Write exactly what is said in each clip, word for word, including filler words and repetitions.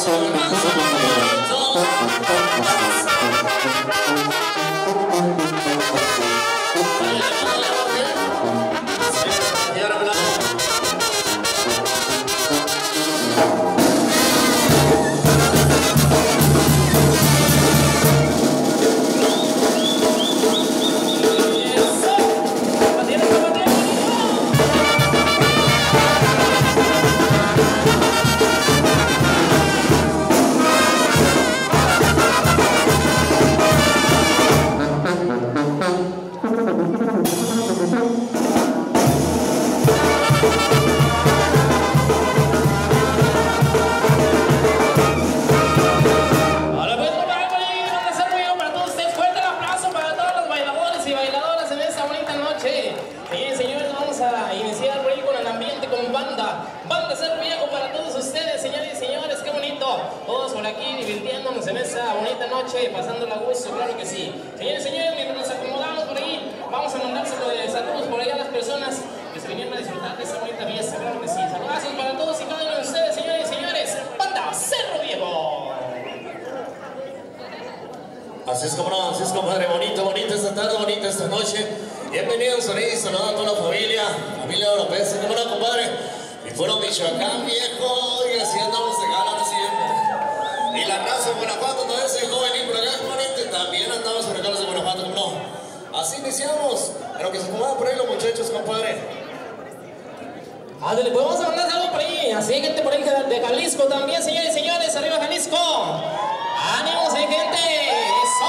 Así es como no, así es compadre, bonito, bonito esta tarde, bonita esta noche. Bienvenidos ahí, saludando a toda la familia, familia europea, como no, compadre. Y fueron Michoacán, viejo, y así andamos de gala siempre. Y la raza de Guanajuato, también soy joven y por acá, compadre, también andamos por acá los de Guanajuato, como no. Así iniciamos, pero que se acomodan por ahí los muchachos, compadre. Ándale, pues vamos a mandar algo por ahí, así gente por ahí de Jalisco también, señores y señores, arriba Jalisco. ¡Ánimos, eh, gente! ¡Eso!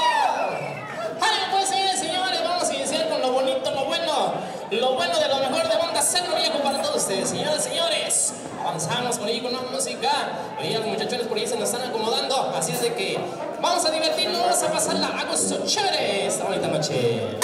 ¡Ánimo, pues, señores y señores! Vamos a iniciar con lo bonito, lo bueno, lo bueno de lo mejor de Banda Cerro Viejo para todos ustedes, señores y señores. Avanzamos por ahí con la música. Ahí los muchachones por ahí se nos están acomodando, así es de que vamos a divertirnos, vamos a pasarla a gusto chévere esta bonita noche.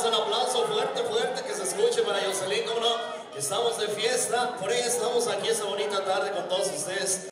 un aplauso fuerte, fuerte, que se escuche para Jocelyn, ¿cómo no? Que estamos de fiesta, por ahí estamos aquí esta bonita tarde con todos ustedes.